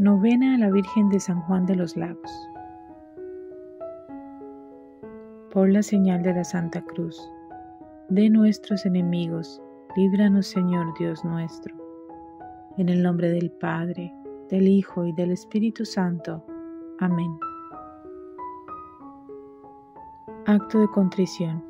Novena a la Virgen de San Juan de los Lagos. Por la señal de la Santa Cruz, de nuestros enemigos, líbranos, Señor Dios nuestro. En el nombre del Padre, del Hijo y del Espíritu Santo. Amén. Acto de contrición.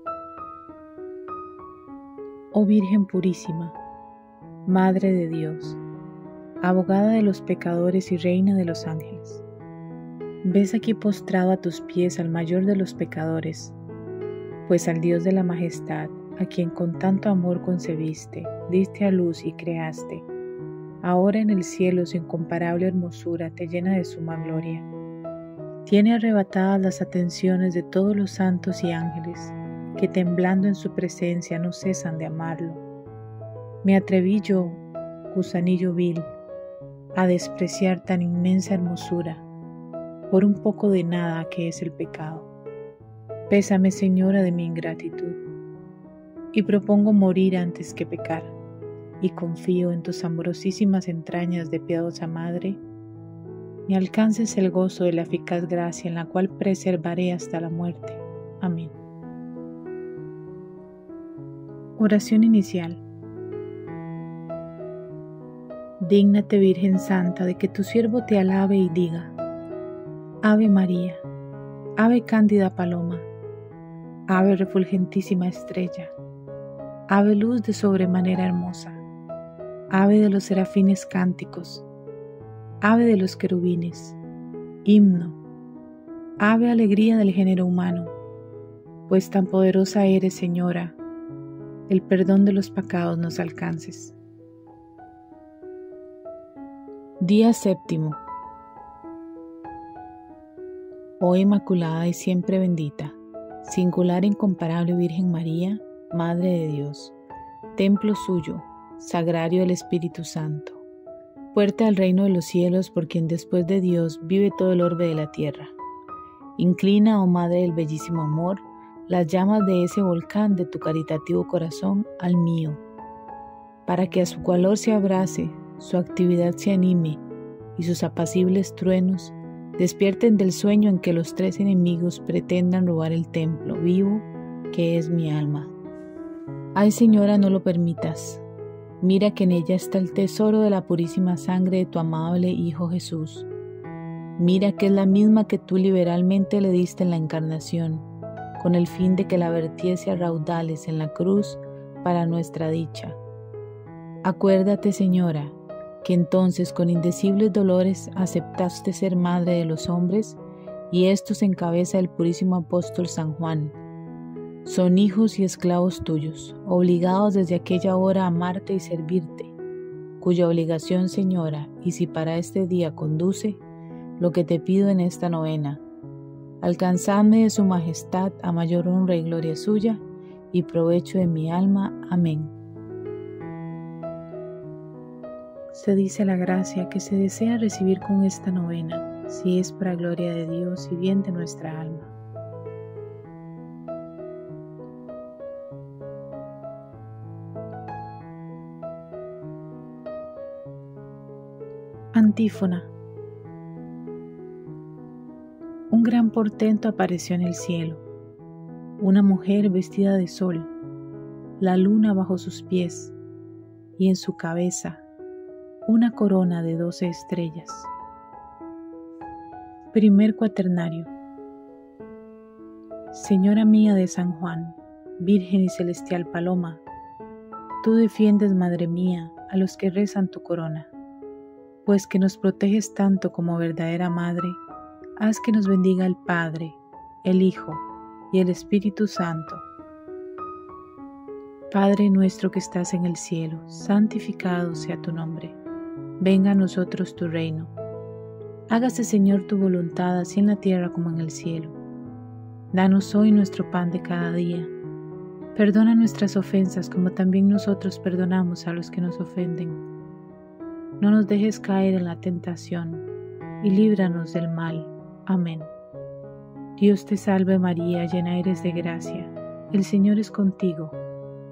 Oh Virgen purísima, Madre de Dios, abogada de los pecadores y reina de los ángeles, ves aquí postrado a tus pies al mayor de los pecadores, pues al Dios de la majestad, a quien con tanto amor concebiste, diste a luz y creaste, ahora en el cielo su incomparable hermosura te llena de suma gloria. Tiene arrebatadas las atenciones de todos los santos y ángeles, que temblando en su presencia no cesan de amarlo. Me atreví yo, gusanillo vil, a despreciar tan inmensa hermosura, por un poco de nada que es el pecado. Pésame, Señora, de mi ingratitud, y propongo morir antes que pecar, y confío en tus amorosísimas entrañas de piadosa Madre, me alcances el gozo de la eficaz gracia en la cual preservaré hasta la muerte. Amén. Oración inicial. Dígnate, Virgen Santa, de que tu siervo te alabe y diga: Ave María, Ave cándida paloma, Ave refulgentísima estrella, Ave luz de sobremanera hermosa, Ave de los serafines cánticos, Ave de los querubines, himno, Ave alegría del género humano, pues tan poderosa eres, Señora, el perdón de los pecados nos alcances. Día séptimo. Oh Inmaculada y siempre bendita, singular e incomparable Virgen María, Madre de Dios, templo suyo, sagrario del Espíritu Santo, puerta al reino de los cielos por quien después de Dios vive todo el orbe de la tierra. Inclina, oh Madre del bellísimo amor, las llamas de ese volcán de tu caritativo corazón al mío, para que a su calor se abrace, su actividad se anime y sus apacibles truenos despierten del sueño en que los tres enemigos pretendan robar el templo vivo que es mi alma. Ay, Señora, no lo permitas. Mira que en ella está el tesoro de la purísima sangre de tu amable Hijo Jesús. Mira que es la misma que tú liberalmente le diste en la encarnación, con el fin de que la vertiese a raudales en la cruz para nuestra dicha. Acuérdate, Señora, que entonces con indecibles dolores aceptaste ser madre de los hombres, y estos encabeza el purísimo apóstol San Juan. Son hijos y esclavos tuyos, obligados desde aquella hora a amarte y servirte, cuya obligación, Señora, y si para este día conduce, lo que te pido en esta novena, alcanzadme de su majestad a mayor honra y gloria suya, y provecho de mi alma. Amén. Se dice la gracia que se desea recibir con esta novena, si es para gloria de Dios y bien de nuestra alma. Antífona. Un gran portento apareció en el cielo, una mujer vestida de sol, la luna bajo sus pies, y en su cabeza una corona de 12 estrellas. Primer cuaternario. Señora mía de San Juan, Virgen y celestial paloma, tú defiendes, Madre mía, a los que rezan tu corona, pues que nos proteges tanto como verdadera Madre, haz que nos bendiga el Padre, el Hijo y el Espíritu Santo. Padre nuestro que estás en el cielo, santificado sea tu nombre. Venga a nosotros tu reino. Hágase, Señor, tu voluntad, así en la tierra como en el cielo. Danos hoy nuestro pan de cada día. Perdona nuestras ofensas como también nosotros perdonamos a los que nos ofenden. No nos dejes caer en la tentación y líbranos del mal. Amén. Dios te salve María, llena eres de gracia. El Señor es contigo.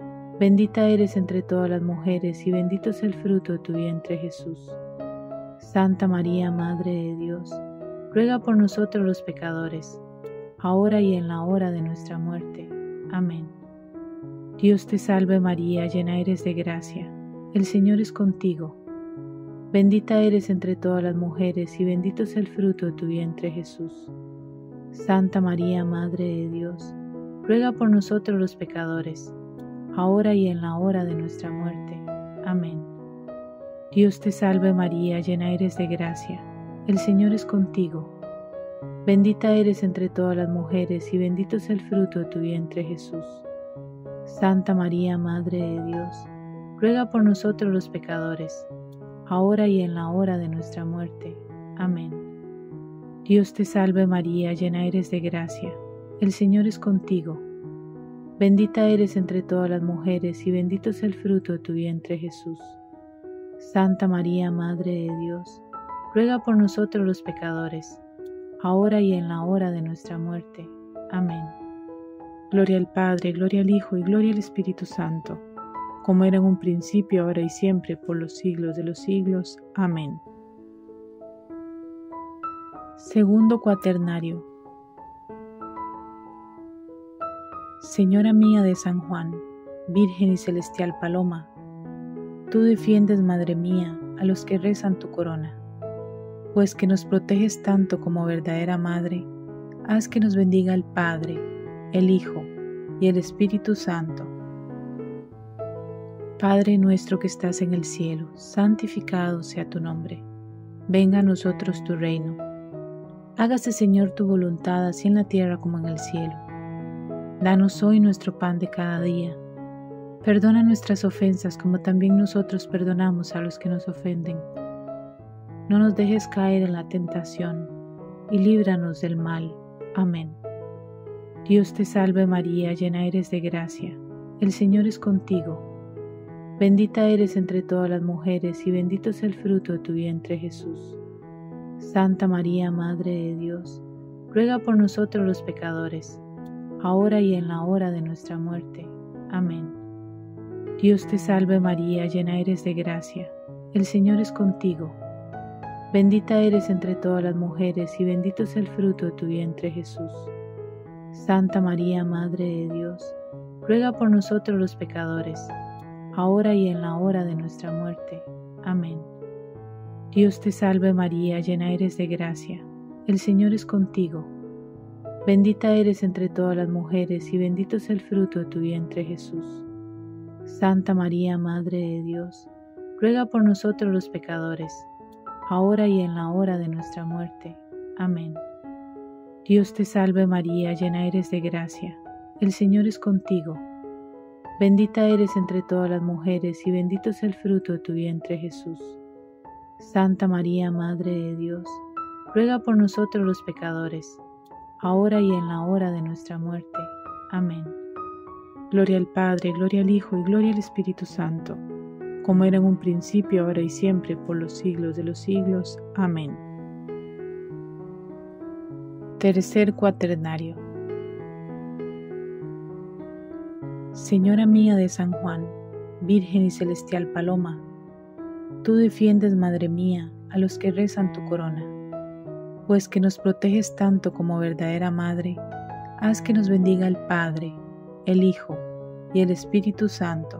Bendita eres entre todas las mujeres y bendito es el fruto de tu vientre Jesús. Santa María, Madre de Dios, ruega por nosotros los pecadores, ahora y en la hora de nuestra muerte. Amén. Dios te salve María, llena eres de gracia, el Señor es contigo. Bendita eres entre todas las mujeres y bendito es el fruto de tu vientre Jesús. Santa María, Madre de Dios, ruega por nosotros los pecadores, ahora y en la hora de nuestra muerte. Amén. Dios te salve María, llena eres de gracia, el Señor es contigo. Bendita eres entre todas las mujeres y bendito es el fruto de tu vientre Jesús. Santa María, Madre de Dios, ruega por nosotros los pecadores, ahora y en la hora de nuestra muerte. Amén. Dios te salve María, llena eres de gracia, el Señor es contigo. Bendita eres entre todas las mujeres y bendito es el fruto de tu vientre Jesús. Santa María, Madre de Dios, ruega por nosotros los pecadores, ahora y en la hora de nuestra muerte. Amén. Gloria al Padre, gloria al Hijo y gloria al Espíritu Santo, como era en un principio, ahora y siempre, por los siglos de los siglos. Amén. Segundo Cuaternario. Señora mía de San Juan, Virgen y celestial paloma, tú defiendes, Madre mía, a los que rezan tu corona, pues que nos proteges tanto como verdadera Madre, haz que nos bendiga el Padre, el Hijo y el Espíritu Santo. Padre nuestro que estás en el cielo, santificado sea tu nombre. Venga a nosotros tu reino. Hágase, Señor, tu voluntad, así en la tierra como en el cielo. Danos hoy nuestro pan de cada día. Perdona nuestras ofensas como también nosotros perdonamos a los que nos ofenden. No nos dejes caer en la tentación y líbranos del mal. Amén. Dios te salve María, llena eres de gracia, el Señor es contigo. Bendita eres entre todas las mujeres y bendito es el fruto de tu vientre Jesús. Santa María, Madre de Dios, ruega por nosotros los pecadores, ahora y en la hora de nuestra muerte. Amén. Dios te salve María, llena eres de gracia, el Señor es contigo. Bendita eres entre todas las mujeres y bendito es el fruto de tu vientre Jesús. Santa María, Madre de Dios, ruega por nosotros los pecadores, ahora y en la hora de nuestra muerte. Amén. Dios te salve María, llena eres de gracia, el Señor es contigo. Bendita eres entre todas las mujeres y bendito es el fruto de tu vientre Jesús. Santa María, Madre de Dios, ruega por nosotros los pecadores, ahora y en la hora de nuestra muerte. Amén. Dios te salve María, llena eres de gracia, el Señor es contigo. Bendita eres entre todas las mujeres y bendito es el fruto de tu vientre Jesús. Santa María, Madre de Dios, ruega por nosotros los pecadores, ahora y en la hora de nuestra muerte. Amén. Gloria al Padre, gloria al Hijo y gloria al Espíritu Santo, como era en un principio, ahora y siempre, por los siglos de los siglos. Amén. Tercer Cuaternario. Señora mía de San Juan, Virgen y celestial paloma, tú defiendes, Madre mía, a los que rezan tu corona, pues que nos proteges tanto como verdadera Madre, haz que nos bendiga el Padre, el Hijo y el Espíritu Santo.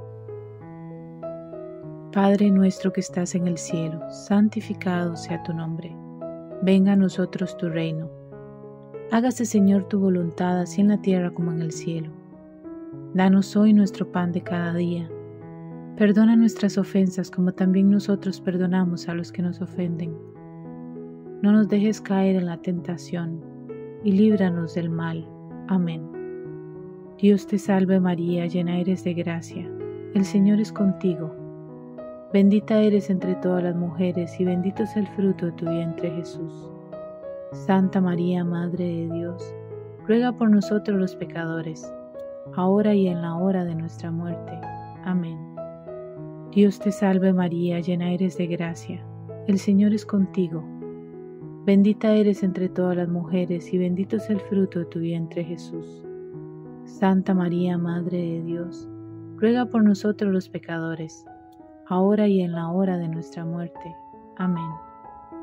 Padre nuestro que estás en el cielo, santificado sea tu nombre. Venga a nosotros tu reino. Hágase, Señor, tu voluntad, así en la tierra como en el cielo. Danos hoy nuestro pan de cada día. Perdona nuestras ofensas como también nosotros perdonamos a los que nos ofenden. No nos dejes caer en la tentación y líbranos del mal. Amén. Dios te salve María, llena eres de gracia, el Señor es contigo. Bendita eres entre todas las mujeres y bendito es el fruto de tu vientre Jesús. Santa María, Madre de Dios, ruega por nosotros los pecadores, ahora y en la hora de nuestra muerte. Amén. Dios te salve María, llena eres de gracia, el Señor es contigo. Bendita eres entre todas las mujeres y bendito es el fruto de tu vientre Jesús. Santa María, Madre de Dios, ruega por nosotros los pecadores, ahora y en la hora de nuestra muerte. Amén.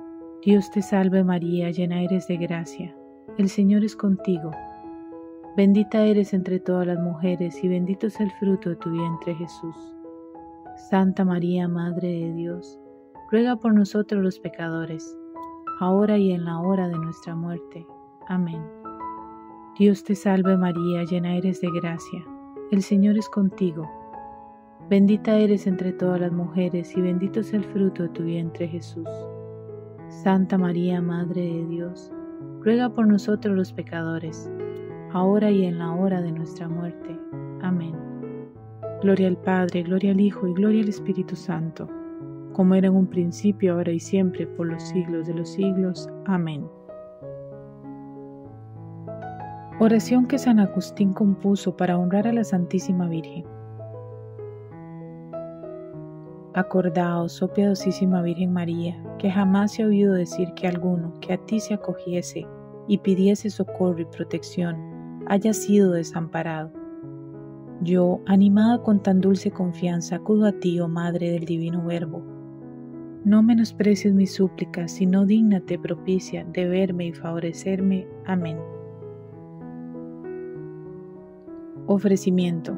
Dios te salve María, llena eres de gracia, el Señor es contigo. Bendita eres entre todas las mujeres y bendito es el fruto de tu vientre Jesús. Santa María, Madre de Dios, ruega por nosotros los pecadores, ahora y en la hora de nuestra muerte. Amén. Dios te salve María, llena eres de gracia, el Señor es contigo. Bendita eres entre todas las mujeres y bendito es el fruto de tu vientre Jesús. Santa María, Madre de Dios, ruega por nosotros los pecadores, ahora y en la hora de nuestra muerte. Amén. Gloria al Padre, gloria al Hijo y gloria al Espíritu Santo, como era en un principio, ahora y siempre, por los siglos de los siglos. Amén. Oración que San Agustín compuso para honrar a la Santísima Virgen. Acordaos, oh piadosísima Virgen María, que jamás se ha oído decir que alguno que a ti se acogiese y pidiese socorro y protección haya sido desamparado. Yo, animada con tan dulce confianza, acudo a ti, oh Madre del Divino Verbo. No menosprecies mis súplicas, sino dígnate propicia de verme y favorecerme. Amén. Ofrecimiento.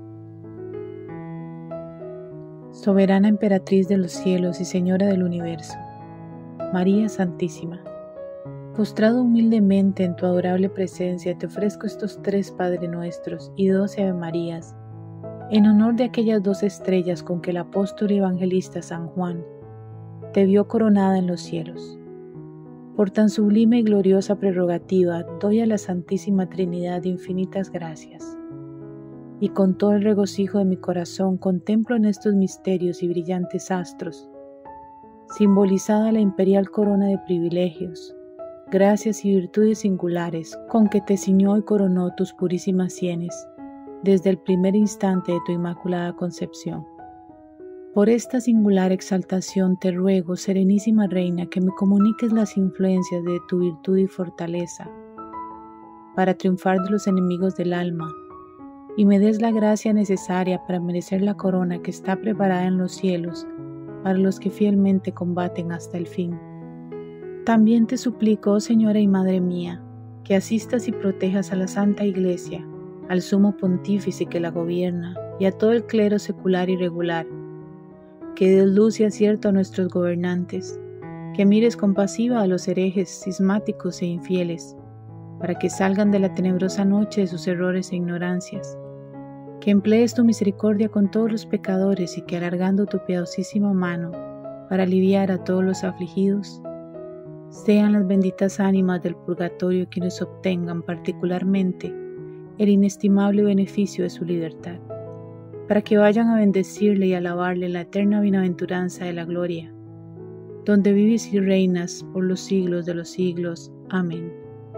Soberana Emperatriz de los cielos y Señora del universo, María Santísima, postrado humildemente en tu adorable presencia, te ofrezco estos 3 Padre Nuestros y 12 Ave Marías, en honor de aquellas 2 estrellas con que el apóstol y evangelista San Juan te vio coronada en los cielos. Por tan sublime y gloriosa prerrogativa, doy a la Santísima Trinidad infinitas gracias. Y con todo el regocijo de mi corazón contemplo en estos misterios y brillantes astros, simbolizada la imperial corona de privilegios, gracias y virtudes singulares con que te ciñó y coronó tus purísimas sienes, desde el primer instante de tu inmaculada concepción. Por esta singular exaltación te ruego, serenísima Reina, que me comuniques las influencias de tu virtud y fortaleza, para triunfar de los enemigos del alma, y me des la gracia necesaria para merecer la corona que está preparada en los cielos para los que fielmente combaten hasta el fin. También te suplico, oh Señora y Madre mía, que asistas y protejas a la Santa Iglesia, al Sumo Pontífice que la gobierna y a todo el clero secular y regular, que des luz y acierto a nuestros gobernantes, que mires compasiva a los herejes, cismáticos e infieles, para que salgan de la tenebrosa noche de sus errores e ignorancias, que emplees tu misericordia con todos los pecadores y que alargando tu piadosísima mano para aliviar a todos los afligidos, sean las benditas ánimas del purgatorio quienes obtengan particularmente el inestimable beneficio de su libertad, para que vayan a bendecirle y alabarle la eterna bienaventuranza de la gloria, donde vives y reinas por los siglos de los siglos. Amén.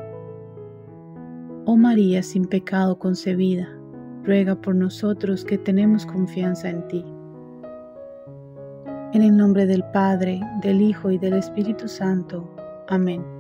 Oh María sin pecado concebida, ruega por nosotros que tenemos confianza en ti. En el nombre del Padre, del Hijo y del Espíritu Santo. Amén.